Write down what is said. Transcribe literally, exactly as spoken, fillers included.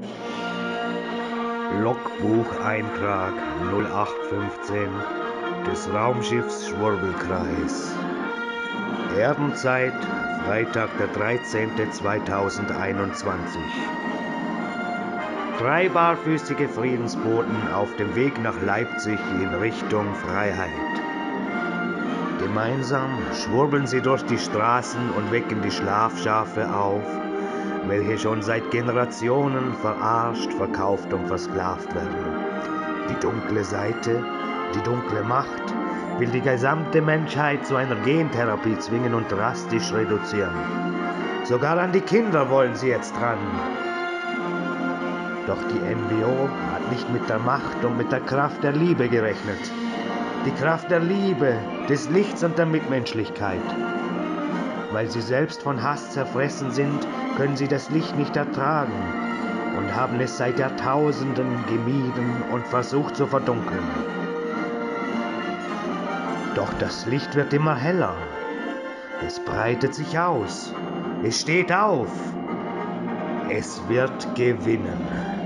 Logbucheintrag null acht fünfzehn des Raumschiffs Schwurbelkreis. Erdenzeit Freitag der dreizehnte zweitausendeinundzwanzig. Drei barfüßige Friedensboten auf dem Weg nach Leipzig in Richtung Freiheit. Gemeinsam schwurbeln sie durch die Straßen und wecken die Schlafschafe auf, welche schon seit Generationen verarscht, verkauft und versklavt werden. Die dunkle Seite, die dunkle Macht, will die gesamte Menschheit zu einer Gentherapie zwingen und drastisch reduzieren. Sogar an die Kinder wollen sie jetzt ran. Doch die N B O hat nicht mit der Macht und mit der Kraft der Liebe gerechnet. Die Kraft der Liebe, des Lichts und der Mitmenschlichkeit. Weil sie selbst von Hass zerfressen sind, können sie das Licht nicht ertragen und haben es seit Jahrtausenden gemieden und versucht zu verdunkeln. Doch das Licht wird immer heller. Es breitet sich aus. Es steht auf. Es wird gewinnen.